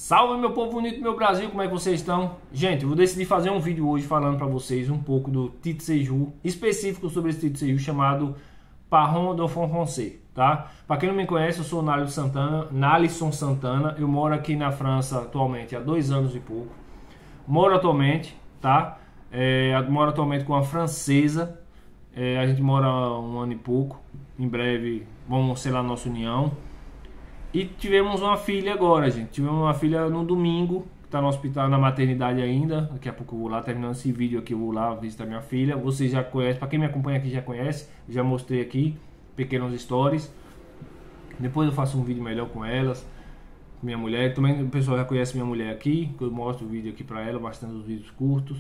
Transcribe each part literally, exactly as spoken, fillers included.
Salve meu povo bonito, meu Brasil, como é que vocês estão? Gente, eu vou decidir fazer um vídeo hoje falando para vocês um pouco do Titre Sejour, específico sobre esse Titre Sejour chamado Parron Dauphin Français, tá? Para quem não me conhece, eu sou o Nalisson Santana, Nalisson Santana, eu moro aqui na França atualmente há dois anos e pouco, moro atualmente, tá? É, moro atualmente com uma francesa, é, a gente mora um ano e pouco, em breve vamos selar nossa união. E tivemos uma filha agora, gente. Tivemos uma filha no domingo, que está no hospital, na maternidade ainda. Daqui a pouco eu vou lá, terminando esse vídeo aqui, eu vou lá visitar minha filha. Vocês já conhecem, para quem me acompanha aqui já conhece, já mostrei aqui, pequenos stories. Depois eu faço um vídeo melhor com elas, com minha mulher. Também o pessoal já conhece minha mulher aqui, que eu mostro o vídeo aqui para ela, bastante os vídeos curtos.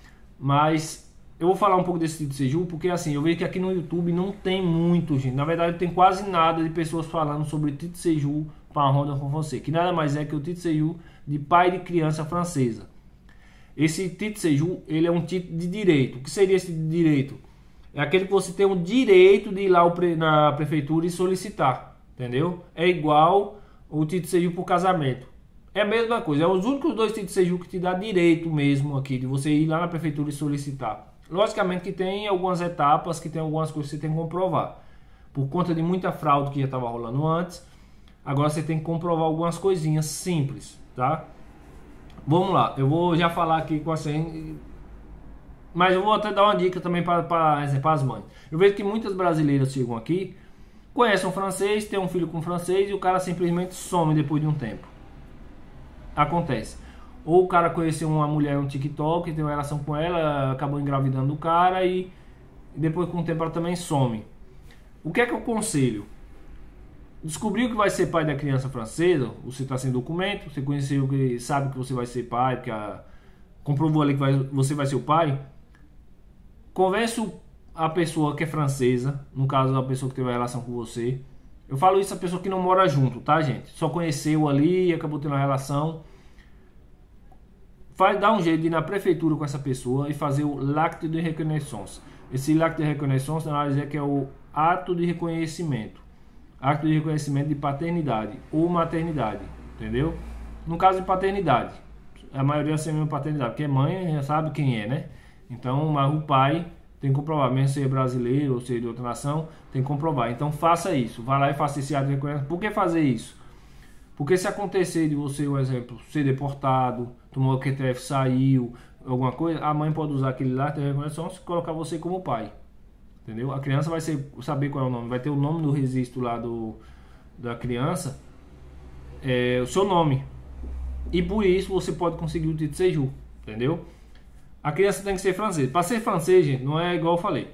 Mas eu vou falar um pouco desse Titre Sejour, porque assim, eu vejo que aqui no YouTube não tem muito, gente. Na verdade, tem quase nada de pessoas falando sobre Titre Sejour Parron Dauphin Français, que nada mais é que o Titre Sejour de pai de criança francesa. Esse Titre Sejour, ele é um título de direito. O que seria esse direito? É aquele que você tem o direito de ir lá na prefeitura e solicitar, entendeu? É igual o Titre Sejour por casamento. É a mesma coisa, é os únicos dois Titre Sejour que te dá direito mesmo aqui, de você ir lá na prefeitura e solicitar. Logicamente que tem algumas etapas, que tem algumas coisas que você tem que comprovar. Por conta de muita fraude que já estava rolando antes, agora você tem que comprovar algumas coisinhas simples, tá? Vamos lá, eu vou já falar aqui com a senha, mas eu vou até dar uma dica também para, para, para as mães. Eu vejo que muitas brasileiras chegam aqui, conhecem um francês, tem um filho com um francês e o cara simplesmente some depois de um tempo. Acontece. Ou o cara conheceu uma mulher no TikTok, tem uma relação com ela, acabou engravidando o cara e depois com o tempo ela também some. O que é que eu aconselho? Descobriu que vai ser pai da criança francesa, você está sem documento, você conheceu, que sabe que você vai ser pai, porque a, comprovou ali que vai, você vai ser o pai, convence a pessoa que é francesa, no caso a pessoa que teve uma relação com você. Eu falo isso a pessoa que não mora junto, tá, gente? Só conheceu ali e acabou tendo uma relação. Faz, dá um jeito de ir na prefeitura com essa pessoa e fazer o l'acte de reconnaissance. Esse l'acte de reconnaissance, na verdade, é que é o ato de reconhecimento. Ato de reconhecimento de paternidade ou maternidade, entendeu? No caso de paternidade, a maioria assume paternidade, porque mãe já sabe quem é, né? Então, mas o pai tem que comprovar, mesmo ser brasileiro ou ser de outra nação, tem que comprovar. Então, faça isso. Vá lá e faça esse ato de reconhecimento. Por que fazer isso? Porque se acontecer de você, por exemplo, ser deportado, tomou o Q T F, saiu, alguma coisa, a mãe pode usar aquele lá, ter reconhecimento, e colocar você como pai. Entendeu? A criança vai ser, saber qual é o nome, vai ter o nome do registro lá do, da criança, é, o seu nome. E por isso você pode conseguir o Titre Sejour, entendeu? A criança tem que ser francês. Para ser francês, gente, não é igual eu falei.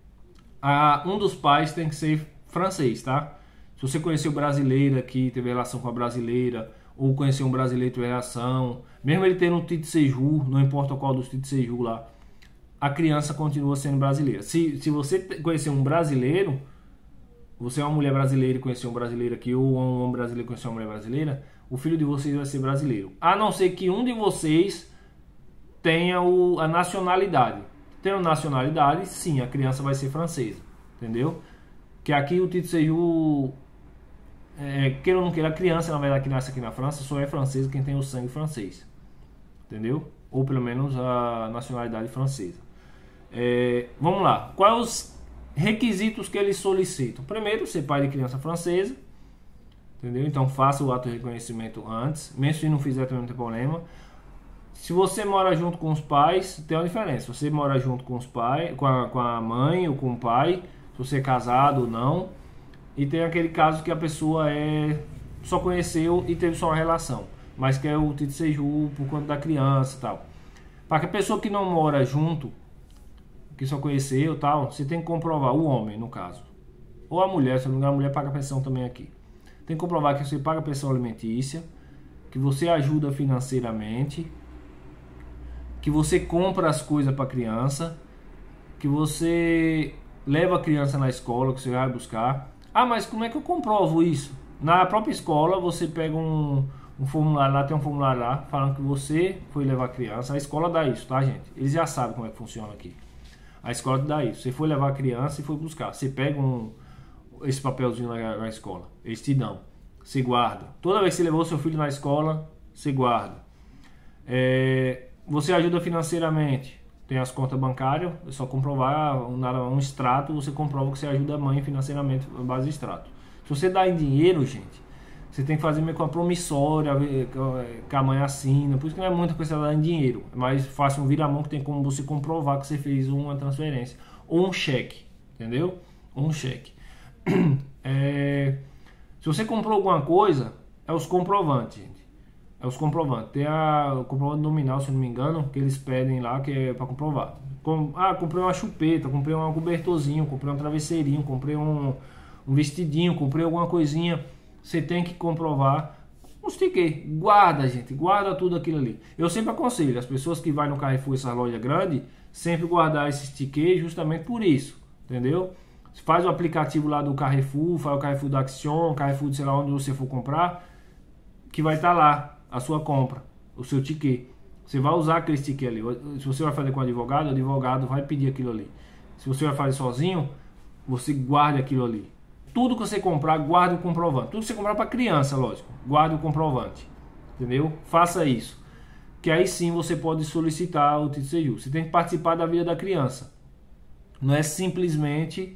A, um dos pais tem que ser francês, tá? Se você conheceu brasileira aqui, teve relação com a brasileira, ou conheceu um brasileiro, teve relação, mesmo ele tendo um Titre Sejour, não importa qual dos Titre Sejour lá, a criança continua sendo brasileira. Se, se você conhecer um brasileiro, você é uma mulher brasileira e conheceu um brasileiro aqui, ou um homem brasileiro e conheceu uma mulher brasileira, o filho de vocês vai ser brasileiro. A não ser que um de vocês tenha o, a nacionalidade. Tendo nacionalidade, sim, a criança vai ser francesa, entendeu? Que aqui o Titre Sejour, é, queira ou não queira, a criança, na verdade, que nasce aqui na França, só é francesa quem tem o sangue francês, entendeu? Ou pelo menos a nacionalidade francesa. É, vamos lá, quais os requisitos que eles solicitam? Primeiro, ser pai de criança francesa, entendeu? Então faça o ato de reconhecimento antes, mesmo se não fizer também não tem problema. Se você mora junto com os pais, tem uma diferença. Se você mora junto com os pais, com a, com a mãe ou com o pai, se você é casado ou não. E tem aquele caso que a pessoa é, só conheceu e teve só uma relação, mas quer o Titre Sejour por conta da criança e tal. Para que a pessoa que não mora junto, que só conheceu e tal, você tem que comprovar, o homem no caso, ou a mulher, se não me engano, a mulher paga pensão também aqui. Tem que comprovar que você paga pensão alimentícia, que você ajuda financeiramente, que você compra as coisas para a criança, que você leva a criança na escola, que você vai buscar. Ah, mas como é que eu comprovo isso? Na própria escola você pega um, um formulário lá, tem um formulário lá, falando que você foi levar a criança. A escola dá isso, tá, gente? Eles já sabem como é que funciona aqui. A escola dá isso. Você foi levar a criança e foi buscar. Você pega um, esse papelzinho na, na escola. Eles te dão. Você guarda. Toda vez que você levou seu filho na escola, você guarda. É, você ajuda financeiramente, tem as contas bancárias, é só comprovar um, um extrato, você comprova que você ajuda a mãe financeiramente à base de extrato. Se você dá em dinheiro, gente, você tem que fazer meio com a promissória, que a mãe assina, por isso que não é muita coisa dar em dinheiro, é mais fácil um viramão que tem como você comprovar que você fez uma transferência, ou um cheque, entendeu? Ou um cheque. É, se você comprou alguma coisa, é os comprovantes, gente. É os comprovantes. Tem a, o comprovante nominal, se não me engano, que eles pedem lá, que é para comprovar. Com, ah, comprei uma chupeta, comprei um cobertorzinho, comprei um travesseirinho, comprei um, um vestidinho, comprei alguma coisinha. Você tem que comprovar. Os tickets, guarda, gente, guarda tudo aquilo ali. Eu sempre aconselho as pessoas que vai no Carrefour, essa loja grande, sempre guardar esses tickets justamente por isso, entendeu? Faz o aplicativo lá do Carrefour, faz o Carrefour da Action, Carrefour de sei lá onde você for comprar, que vai estar lá a sua compra, o seu ticket. Você vai usar aquele ticket ali. Se você vai fazer com o advogado, o advogado vai pedir aquilo ali. Se você vai fazer sozinho, você guarda aquilo ali. Tudo que você comprar, guarde o comprovante. Tudo que você comprar para criança, lógico, guarde o comprovante. Entendeu? Faça isso. Que aí sim você pode solicitar o título de C J U. Você tem que participar da vida da criança. Não é simplesmente...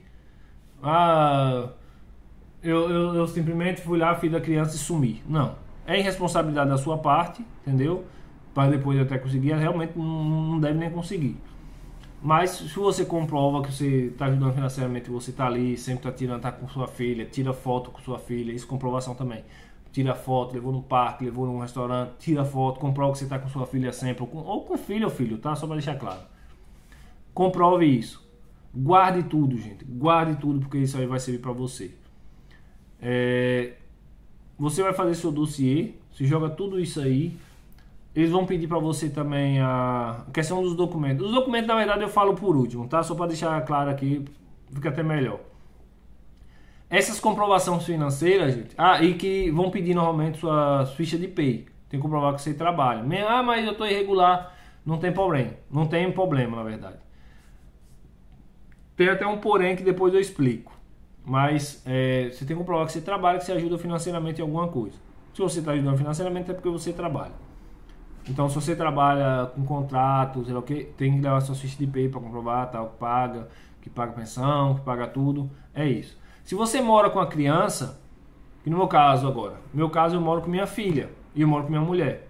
Ah, eu, eu, eu simplesmente fui lá, fiz da criança e sumi. Não. É irresponsabilidade da sua parte, entendeu? Para depois até conseguir, realmente não, não deve nem conseguir. Mas se você comprova que você está ajudando financeiramente, você está ali, sempre está tirando, está com sua filha, tira foto com sua filha, isso é comprovação também. Tira foto, levou no parque, levou num restaurante, tira foto, comprova que você está com sua filha sempre, ou com, ou com filho ou filho, tá? Só para deixar claro. Comprove isso. Guarde tudo, gente. Guarde tudo, porque isso aí vai servir para você. É, você vai fazer seu dossiê, você joga tudo isso aí. Eles vão pedir para você também a questão dos documentos. Os documentos, na verdade, eu falo por último, tá? Só para deixar claro aqui, fica até melhor. Essas comprovações financeiras, gente, ah, e que vão pedir normalmente sua ficha de P I. Tem que comprovar que você trabalha. Ah, mas eu estou irregular. Não tem problema. Não tem problema, na verdade. Tem até um porém que depois eu explico. Mas é, você tem que comprovar que você trabalha, que você ajuda financeiramente em alguma coisa. Se você está ajudando financeiramente é porque você trabalha. Então, se você trabalha com contrato, sei lá o que, tem que levar sua ficha de P I para comprovar, tal, que paga, que paga pensão, que paga tudo. É isso. Se você mora com a criança, que no meu caso agora, no meu caso eu moro com minha filha e eu moro com minha mulher.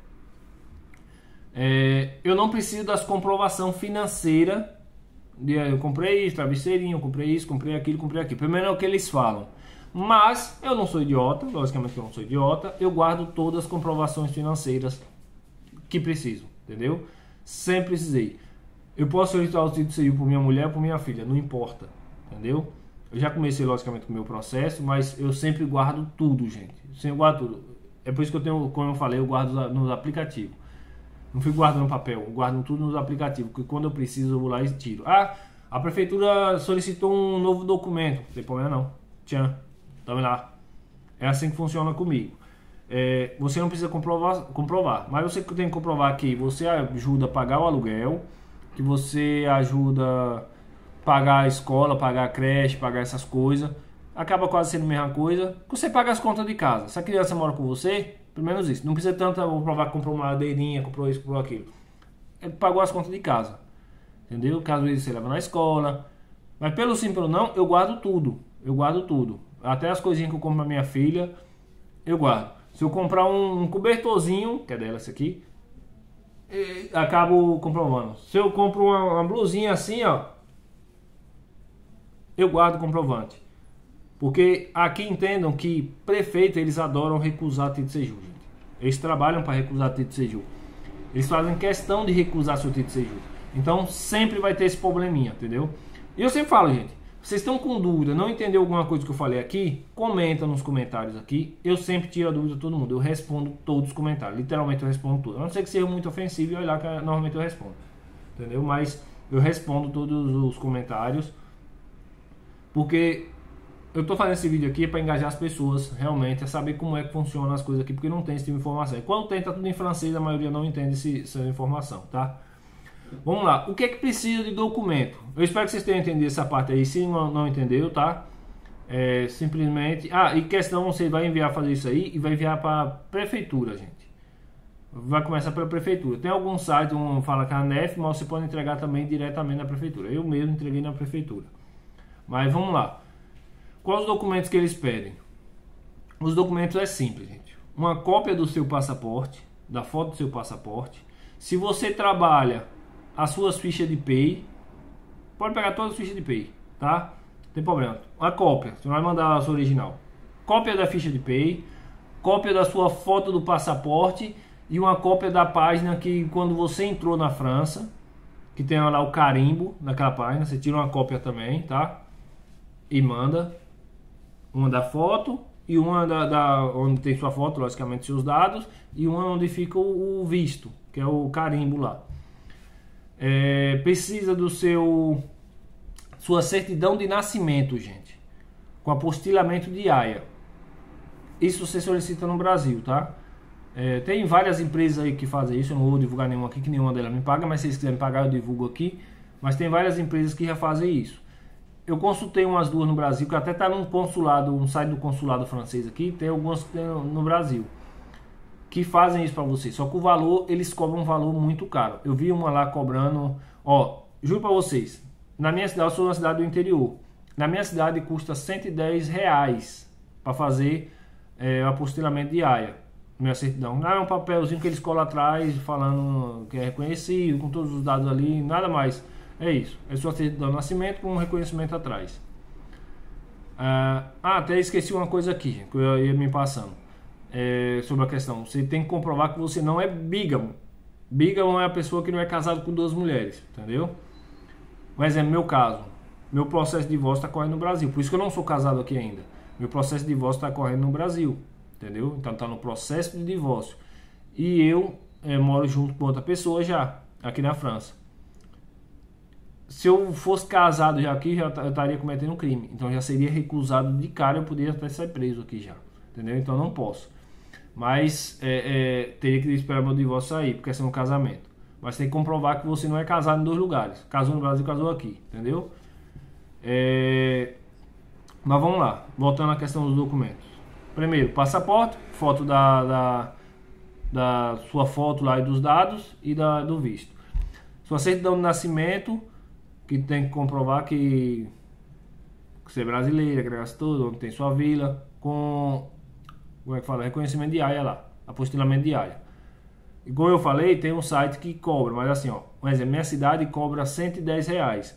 É, eu não preciso das comprovação financeira. De, eu comprei isso, travesseirinho, eu comprei isso, comprei aquilo, comprei aquilo. Primeiro é o que eles falam. Mas eu não sou idiota, logicamente eu não sou idiota. Eu guardo todas as comprovações financeiras que preciso, entendeu? Sempre precisei. Eu posso solicitar o título de C J U por minha mulher ou por minha filha, não importa, entendeu? Eu já comecei logicamente com o meu processo, mas eu sempre guardo tudo, gente. Eu sempre guardo tudo. É por isso que eu tenho, como eu falei, eu guardo nos aplicativos. Não fico guardando papel, eu guardo tudo nos aplicativos, porque quando eu preciso eu vou lá e tiro. Ah, a prefeitura solicitou um novo documento. Não tem problema não. Tchan, tamo lá. É assim que funciona comigo. É, você não precisa comprovar, comprovar, mas você tem que comprovar que você ajuda a pagar o aluguel, que você ajuda a pagar a escola, pagar a creche, pagar essas coisas. Acaba quase sendo a mesma coisa. Você paga as contas de casa. Se a criança mora com você, pelo menos isso. Não precisa tanto comprovar que comprou uma madeirinha, comprou isso, comprou aquilo. Ele pagou as contas de casa. Entendeu? Caso você leva na escola. Mas pelo sim, pelo não, eu guardo tudo. Eu guardo tudo. Até as coisinhas que eu compro pra minha filha, eu guardo. Se eu comprar um, um cobertorzinho, que é dela esse aqui, acabo comprovando. Se eu compro uma, uma blusinha assim, ó, eu guardo o comprovante. Porque aqui entendam que prefeito, eles adoram recusar título de C J U, gente. Eles trabalham para recusar título de C J U. Eles fazem questão de recusar seu título de C J U. Então sempre vai ter esse probleminha, entendeu? E eu sempre falo, gente, vocês estão com dúvida, não entendeu alguma coisa que eu falei aqui? Comenta nos comentários aqui. Eu sempre tiro a dúvida de todo mundo. Eu respondo todos os comentários. Literalmente eu respondo tudo. A não ser que seja muito ofensivo e olhar que normalmente eu respondo. Entendeu? Mas eu respondo todos os comentários. Porque eu tô fazendo esse vídeo aqui para engajar as pessoas realmente a saber como é que funcionam as coisas aqui, porque não tem esse tipo de informação. E quando tem, tá tudo em francês, a maioria não entende esse, essa informação, tá? Vamos lá, o que é que precisa de documento? Eu espero que vocês tenham entendido essa parte aí. Se não, não entendeu, tá? É, simplesmente... Ah, e questão, você vai enviar fazer isso aí e vai enviar para a prefeitura, gente. vai começar pela prefeitura. Tem algum site, um fala que é a N E F, mas você pode entregar também diretamente na prefeitura. Eu mesmo entreguei na prefeitura. Mas vamos lá. Quais os documentos que eles pedem? Os documentos é simples, gente. Uma cópia do seu passaporte, da foto do seu passaporte. Se você trabalha, as suas fichas de P I, pode pegar todas as fichas de P I, tá? Não tem problema. A cópia, você vai mandar a sua original. Cópia da ficha de P I, cópia da sua foto do passaporte e uma cópia da página que quando você entrou na França, que tem lá o carimbo naquela página, você tira uma cópia também, tá? E manda uma da foto e uma da, da onde tem sua foto, logicamente seus dados, e uma onde fica o, o visto, que é o carimbo lá. É, precisa do seu sua certidão de nascimento, gente, com apostilamento de Haia. Isso você solicita no Brasil, tá? É, tem várias empresas aí que fazem isso. Eu não vou divulgar nenhuma aqui, que nenhuma delas me paga, mas se eles quiserem pagar eu divulgo aqui. Mas tem várias empresas que já fazem isso. Eu consultei umas duas no Brasil, que até tá num consulado, um site do consulado francês aqui, tem algumas que tem no Brasil, que fazem isso para você. Só que o valor, eles cobram um valor muito caro. Eu vi uma lá cobrando, ó, juro para vocês, na minha cidade, eu sou uma cidade do interior, na minha cidade custa cento e dez reais para fazer é, o apostilamento de Haia, minha certidão. Não é um papelzinho que eles colam atrás, falando que é reconhecido, com todos os dados ali, nada mais. É isso, é sua certidão de nascimento com um reconhecimento atrás. Ah, até esqueci uma coisa aqui, que eu ia me passando. É, sobre a questão, você tem que comprovar que você não é bígamo. Bígamo é a pessoa que não é casado com duas mulheres, entendeu? Mas é meu caso. Meu processo de divórcio está correndo no Brasil, por isso que eu não sou casado aqui ainda. Meu processo de divórcio está correndo no Brasil, entendeu? Então está no processo de divórcio. E eu é, moro junto com outra pessoa já, aqui na França. Se eu fosse casado já aqui, já eu estaria cometendo um crime. Então já seria recusado de cara, eu poderia até ser preso aqui já, entendeu? Então não posso. Mas é, é, teria que esperar meu divórcio sair, porque esse é um casamento. Mas tem que comprovar que você não é casado em dois lugares. Casou no Brasil, casou aqui, entendeu? É... Mas vamos lá, voltando à questão dos documentos. Primeiro, passaporte, foto da, da, da sua foto lá e dos dados e da, do visto. Sua certidão de nascimento, que tem que comprovar que, que você é brasileiro, que negócio todo, onde tem sua vila, com, como é que fala, reconhecimento de Haia lá, apostilamento de Haia. E como eu falei, tem um site que cobra, mas assim, ó, por exemplo, minha cidade cobra cento e dez reais.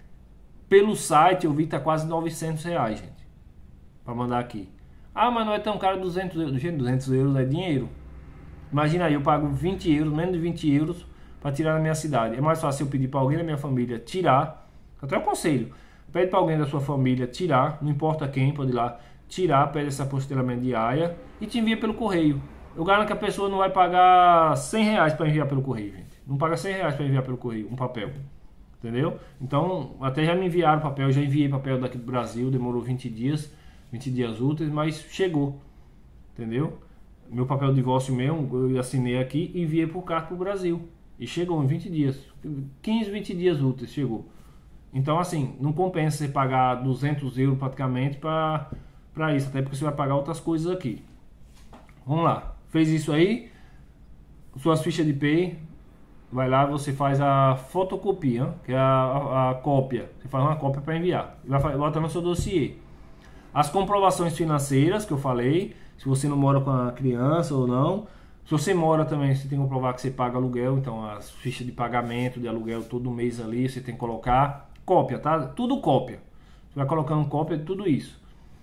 Pelo site eu vi que tá quase novecentos reais, gente, para mandar aqui. Ah, mas não é tão caro, duzentos euros. Gente, duzentos euros é dinheiro. Imagina aí, eu pago vinte euros, menos de vinte euros para tirar na minha cidade. É mais fácil eu pedir para alguém da minha família tirar. Até o conselho, pede para alguém da sua família tirar, não importa quem, pode ir lá tirar, pede esse apostilamento de Haia e te envia pelo correio. Eu garanto que a pessoa não vai pagar cem reais para enviar pelo correio, gente. Não paga cem reais para enviar pelo correio, um papel. Entendeu? Então, até já me enviaram papel, já enviei papel daqui do Brasil, demorou vinte dias, vinte dias úteis, mas chegou. Entendeu? Meu papel de divórcio mesmo, eu assinei aqui e enviei por carta para o Brasil. E chegou em vinte dias, quinze, vinte dias úteis, chegou. Então, assim, não compensa você pagar duzentos euros praticamente para para isso, até porque você vai pagar outras coisas aqui. Vamos lá, fez isso aí, suas fichas de P I, vai lá, você faz a fotocopia, que é a, a, a cópia, você faz uma cópia para enviar, e vai botar no seu dossiê. As comprovações financeiras que eu falei, se você não mora com a criança ou não. Se você mora também, você tem que comprovar que você paga aluguel, então as fichas de pagamento de aluguel todo mês ali, você tem que colocar cópia, tá? Tudo cópia. Você vai colocando cópia de tudo isso.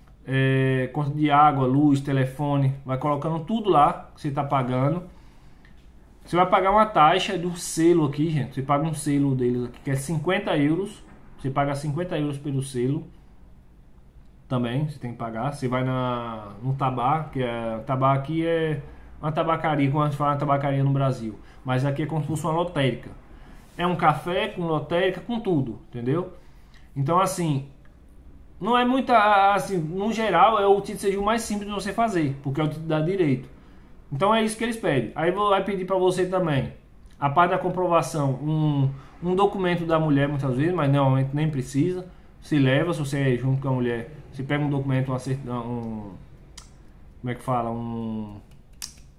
É, conta de água, luz, telefone, vai colocando tudo lá que você está pagando. Você vai pagar uma taxa do selo aqui, gente. Você paga um selo deles aqui, que é cinquenta euros. Você paga cinquenta euros pelo selo. Também, você tem que pagar. Você vai na, no tabaco, que é... Tabaco aqui é... uma tabacaria, como a gente fala uma tabacaria no Brasil, mas aqui é como se fosse uma lotérica. É um café com lotérica, com tudo, entendeu? Então, assim, não é muita, assim, no geral, é o título seja o mais simples de você fazer, porque é o título dá direito. Então é isso que eles pedem. Aí vai pedir para você também, a parte da comprovação, um, um documento da mulher muitas vezes, mas normalmente nem precisa. Se leva, se você é junto com a mulher, você pega um documento, uma certidão, um, como é que fala, um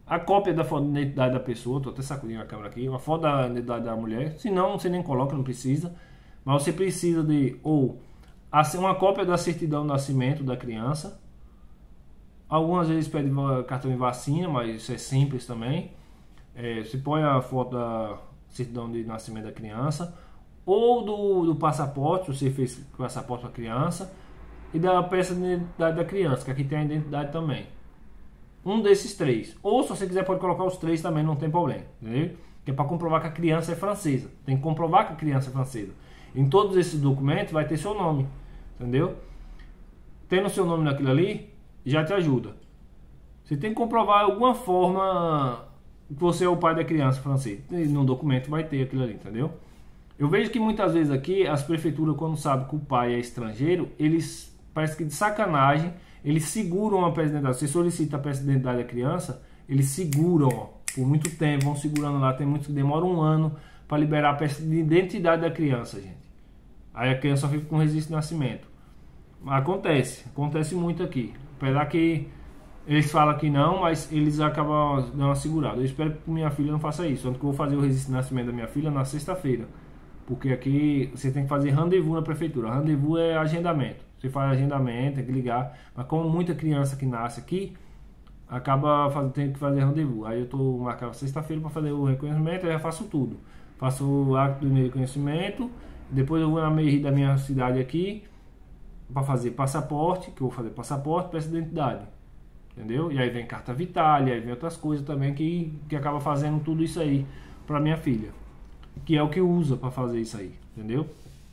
a cópia da foto da identidade da pessoa, tô até sacudindo a câmera aqui, uma foto da identidade da mulher, se não, você nem coloca, não precisa, mas você precisa de, ou uma cópia da certidão de nascimento da criança, algumas vezes pede cartão de vacina, mas isso é simples também, é, você põe a foto da certidão de nascimento da criança, ou do, do passaporte, você fez passaporte para a criança, e da peça de identidade da criança, que aqui tem a identidade também. Um desses três. Ou se você quiser pode colocar os três também, não tem problema. Entendeu? Que é para comprovar que a criança é francesa. Tem que comprovar que a criança é francesa. Em todos esses documentos vai ter seu nome. Entendeu? Tendo seu nome naquilo ali, já te ajuda. Você tem que comprovar de alguma forma que você é o pai da criança francesa. E no documento vai ter aquilo ali, entendeu? Eu vejo que muitas vezes aqui, as prefeituras, quando sabem que o pai é estrangeiro, eles, parece que de sacanagem, eles seguram a peça de identidade. Você solicita a peça de identidade da criança, eles seguram, ó, por muito tempo, vão segurando lá. Tem muitos que demoram um ano para liberar a peça de identidade da criança, gente. Aí a criança fica com registro de nascimento. Acontece, acontece muito aqui. Apesar que eles falam que não, mas eles acabam dando uma segurada. Eu espero que minha filha não faça isso. Tanto que eu vou fazer o registro de nascimento da minha filha na sexta-feira. Porque aqui você tem que fazer rendezvous na prefeitura. Rendezvous é agendamento. Você faz agendamento, tem que ligar. Mas como muita criança que nasce aqui, acaba fazendo, tem que fazer rendezvous. Aí eu estou marcando sexta-feira para fazer o reconhecimento, aí eu faço tudo. Faço o ato do reconhecimento, depois eu vou na mairie da minha cidade aqui para fazer passaporte, que eu vou fazer passaporte, peça de identidade. Entendeu? E aí vem carta vital, aí vem outras coisas também que, que acaba fazendo tudo isso aí para minha filha. Que é o que usa para fazer isso aí, entendeu?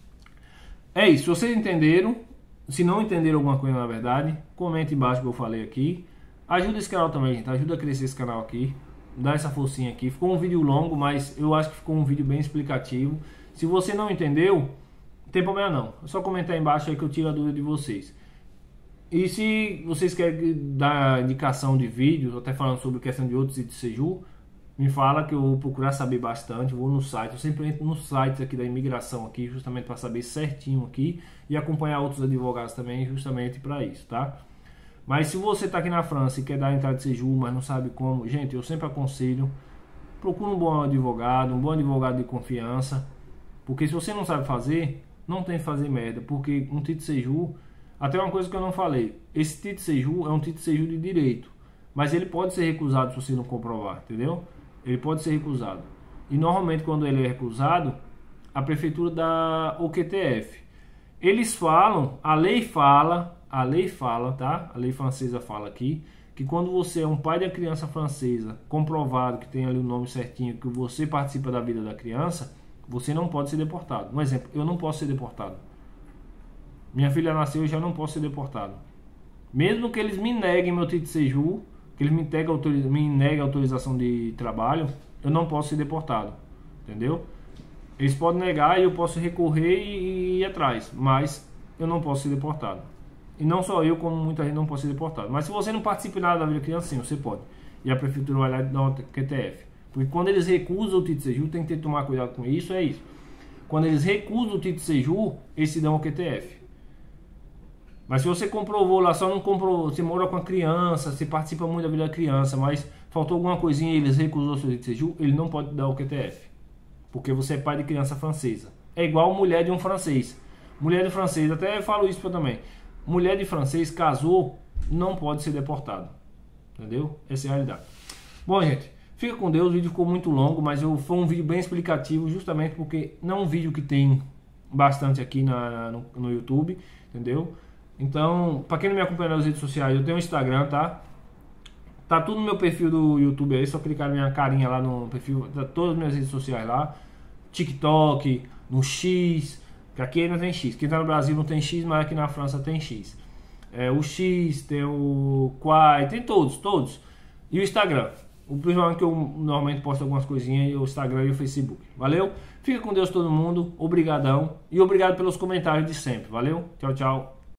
É isso, se vocês entenderam, se não entenderam alguma coisa na verdade, comente embaixo que eu falei aqui. Ajuda esse canal também, gente, ajuda a crescer esse canal aqui, dá essa forcinha aqui. Ficou um vídeo longo, mas eu acho que ficou um vídeo bem explicativo. Se você não entendeu, não tem problema não, é só comentar aí embaixo aí que eu tiro a dúvida de vocês. E se vocês querem dar indicação de vídeos, até falando sobre questão de outros de Seju, me fala que eu vou procurar saber bastante, vou no site, eu sempre entro nos sites aqui da imigração aqui, justamente para saber certinho aqui e acompanhar outros advogados também, justamente para isso, tá? Mas se você está aqui na França e quer dar entrada de Seju, mas não sabe como, gente, eu sempre aconselho, procura um bom advogado, um bom advogado de confiança, porque se você não sabe fazer, não tem que fazer merda, porque um título de Seju, até uma coisa que eu não falei, esse título de Seju é um título de Seju de direito, mas ele pode ser recusado se você não comprovar, entendeu? Ele pode ser recusado. E normalmente quando ele é recusado, a prefeitura dá o Q T F. Eles falam, a lei fala, a lei fala, tá? A lei francesa fala aqui, que quando você é um pai da criança francesa, comprovado que tem ali o nome certinho, que você participa da vida da criança, você não pode ser deportado. Um exemplo, eu não posso ser deportado. Minha filha nasceu, eu já não posso ser deportado. Mesmo que eles me neguem meu título de séjour, que eles me neguem, me neguem a autorização de trabalho, eu não posso ser deportado, entendeu? Eles podem negar e eu posso recorrer e ir atrás, mas eu não posso ser deportado. E não só eu, como muita gente não pode ser deportado. Mas se você não participa nada da vida da criança, sim, você pode. E a prefeitura vai lá e dá um Q T F. Porque quando eles recusam o título de séjour, tem que ter que tomar cuidado com isso, é isso. Quando eles recusam o título de séjour, eles se dão o Q T F. Mas se você comprovou lá, só não comprovou, você mora com a criança, você participa muito da vida da criança, mas faltou alguma coisinha e eles recusou o seu título de séjour, ele não pode dar o Q T F. Porque você é pai de criança francesa. É igual mulher de um francês. Mulher de francês, até falo isso também. Mulher de francês casou, não pode ser deportado. Entendeu? Essa é a realidade. Bom, gente, fica com Deus. O vídeo ficou muito longo, mas eu, foi um vídeo bem explicativo, justamente porque não é um vídeo que tem bastante aqui na, no, no YouTube, entendeu? Então, para quem não me acompanha nas redes sociais, eu tenho um Instagram, tá? Tá tudo no meu perfil do YouTube aí, só clicar na minha carinha lá no perfil, tá todas as minhas redes sociais lá. TikTok, no X, que aqui não tem X. Quem tá no Brasil não tem X, mas aqui na França tem X. É, o X, tem o Quai, tem todos, todos. E o Instagram. O principal que eu normalmente posto algumas coisinhas é o Instagram e o Facebook. Valeu? Fica com Deus todo mundo. Obrigadão. E obrigado pelos comentários de sempre. Valeu? Tchau, tchau.